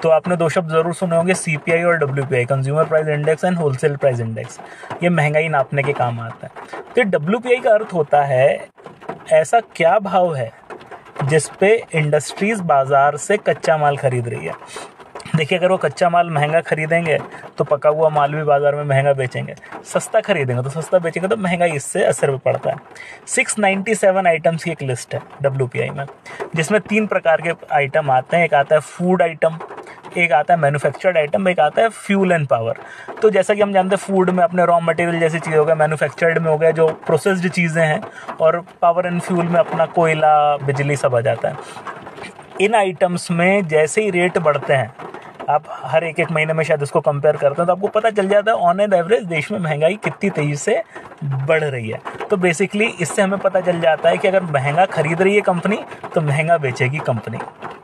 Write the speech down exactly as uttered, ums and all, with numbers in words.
तो आपने दो शब्द ज़रूर सुने होंगे, सीपीआई और WPI, consumer price index and wholesale price index. ये महंगाई नापने के काम आता है। तो डब्ल्यूपीआई का अर्थ होता है ऐसा क्या भाव है जिस पे इंडस्ट्रीज बाजार से कच्चा माल खरीद रही है। देखिए, अगर वो कच्चा माल महंगा खरीदेंगे तो पका हुआ माल भी बाजार में महंगा बेचेंगे, सस्ता खरीदेंगे तो सस्ता बेचेंगे, तो महंगाई इससे असर भी पड़ता है। छह सौ सत्तानवे आइटम्स की एक लिस्ट है डब्ल्यूपीआई में, जिसमें तीन प्रकार के आइटम आते हैं। एक आता है फूड आइटम, एक आता है मैन्युफैक्चर्ड आइटम, एक आता है फ्यूल एंड पावर। तो जैसा कि हम जानते हैं, फूड में अपने रॉ मटेरियल जैसी चीज़ हो गया, मैन्युफैक्चर्ड में हो गया जो प्रोसेस्ड चीज़ें हैं, और पावर एंड फ्यूल में अपना कोयला, बिजली सब आ जाता है। इन आइटम्स में जैसे ही रेट बढ़ते हैं, आप हर एक एक महीने में शायद इसको कंपेयर करते हैं, तो आपको पता चल जाता है ऑन एन एवरेज देश में महंगाई कितनी तेजी से बढ़ रही है। तो बेसिकली इससे हमें पता चल जाता है कि अगर महंगा खरीद रही है कंपनी तो महंगा बेचेगी कंपनी।